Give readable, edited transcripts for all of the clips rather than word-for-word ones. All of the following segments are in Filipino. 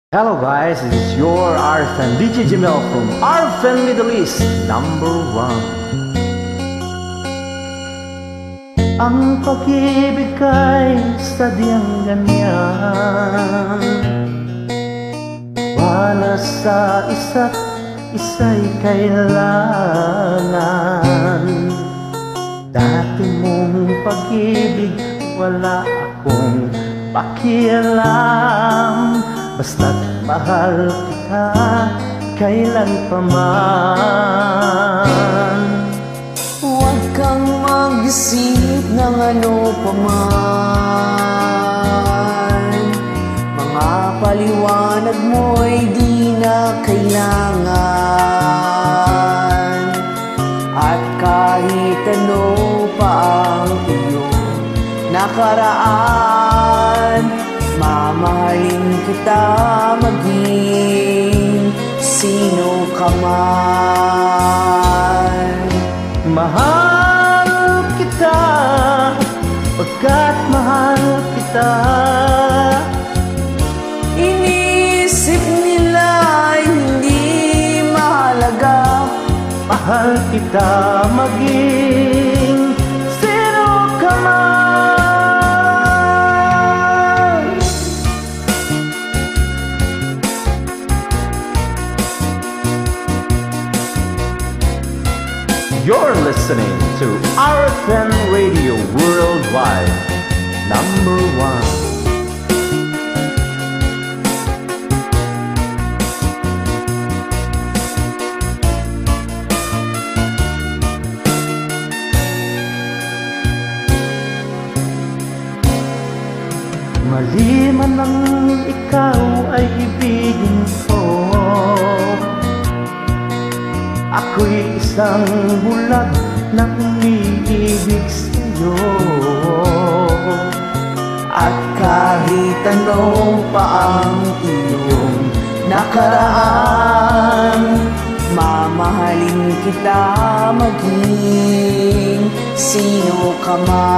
Hello guys, this is your Arfan DJ Jamil from Arfan Middle East #1. Ang pag-ibig ay sadyang ganyan, wala sa isa't isa'y kailangan. Dati mong pag-ibig, wala akong pakialam, basta't mahal kita kailan pa man. Huwag kang mag-isip ng ano pa man, mga paliwanag mo'y di na kailangan. At kahit ano pa ang iyong nakaraan, mamahalin kita maging sino ka man. Mahal kita pagkat mahal kita. Inisip nila hindi mahalaga, Mahal kita maging sino ka man. You're listening to Arfan Radio Worldwide #1. Mali man ang ikaw ay ibigin ko, ako'y isang bulag na umiibig sa'yo. at kahit ano pa ang iyong nakaraan, mamahalin kita maging sino ka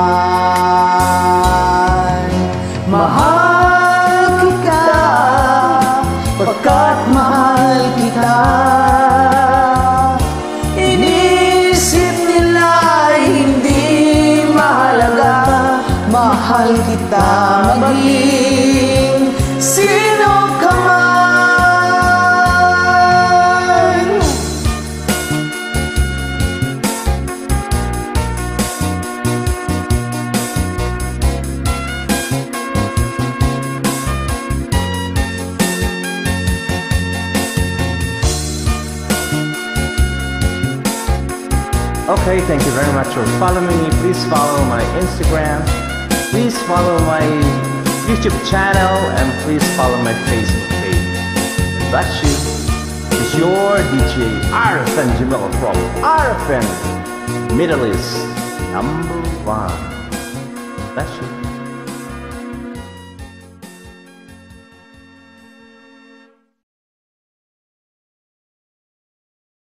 man. Mahal kita pagkat mahal kita. Inisip nila hindi mahalaga, mahal kita maging sino ka man. Okay, thank you very much for following me. Please follow my Instagram, please follow my YouTube channel, and please follow my Facebook page. That's you. It's your DJ Arfan Jamil from Arfan Middle East #1. That's you.